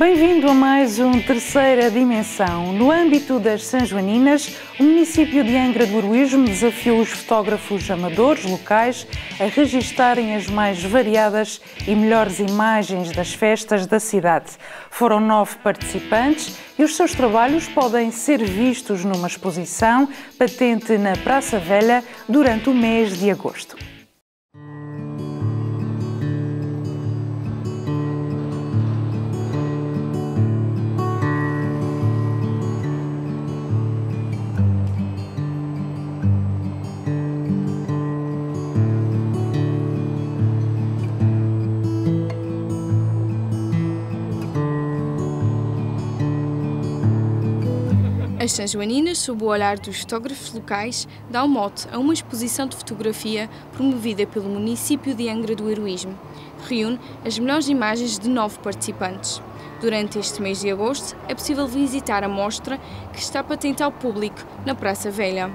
Bem-vindo a mais um Terceira Dimensão. No âmbito das Sanjoaninas, o município de Angra do Heroísmo desafiou os fotógrafos amadores locais a registarem as mais variadas e melhores imagens das festas da cidade. Foram 9 participantes e os seus trabalhos podem ser vistos numa exposição patente na Praça Velha durante o mês de agosto. As Sanjoaninas, sob o olhar dos fotógrafos locais, dão mote a uma exposição de fotografia promovida pelo município de Angra do Heroísmo. Reúne as melhores imagens de 9 participantes. Durante este mês de agosto, é possível visitar a mostra que está patente ao público na Praça Velha.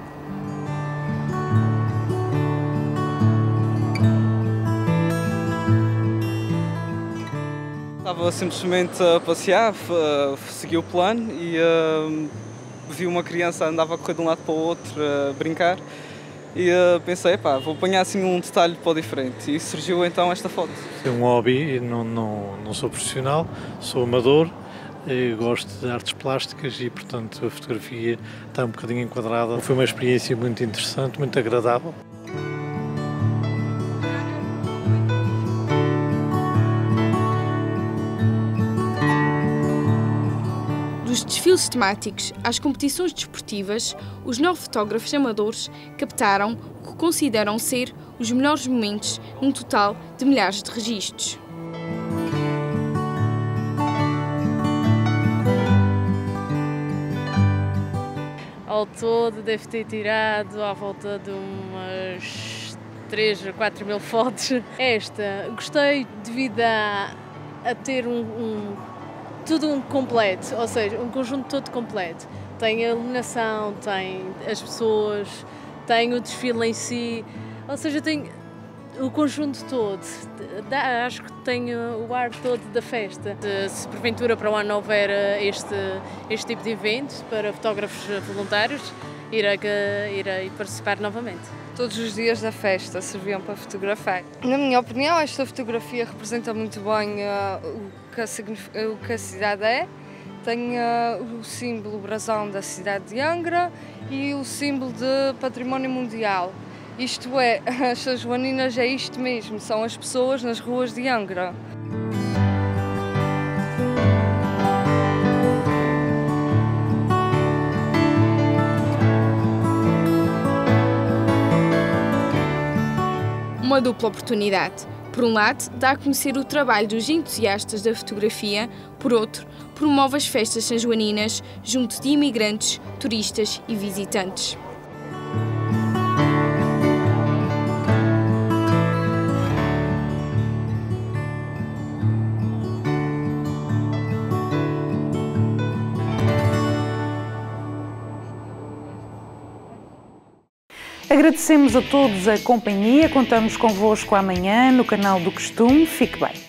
Estava simplesmente a passear, segui o plano e vi uma criança andava a correr de um lado para o outro a brincar e pensei, vou apanhar assim um detalhe para o diferente e surgiu então esta foto. É um hobby, não sou profissional, sou amador, gosto de artes plásticas e portanto a fotografia está um bocadinho enquadrada. Foi uma experiência muito interessante, muito agradável. Dos desfiles temáticos às competições desportivas, os 9 fotógrafos amadores captaram o que consideram ser os melhores momentos num total de milhares de registros. Ao todo devo ter tirado à volta de umas 3 a 4 mil fotos. Esta gostei devido a ter tudo um completo, ou seja, um conjunto todo completo. Tem a iluminação, tem as pessoas, tem o desfile em si, ou seja, tem o conjunto todo. Acho que tem o ar todo da festa. Se porventura para o ano houver este tipo de evento para fotógrafos voluntários, irei participar novamente. Todos os dias da festa serviam para fotografar. Na minha opinião, esta fotografia representa muito bem o que a cidade é. Tem o símbolo, o brasão da cidade de Angra e o símbolo de património mundial. Isto é, as Sanjoaninas é isto mesmo, são as pessoas nas ruas de Angra. Uma dupla oportunidade. Por um lado, dá a conhecer o trabalho dos entusiastas da fotografia, por outro, promove as festas sanjoaninas junto de imigrantes, turistas e visitantes. Agradecemos a todos a companhia, contamos convosco amanhã no canal do Costume. Fique bem.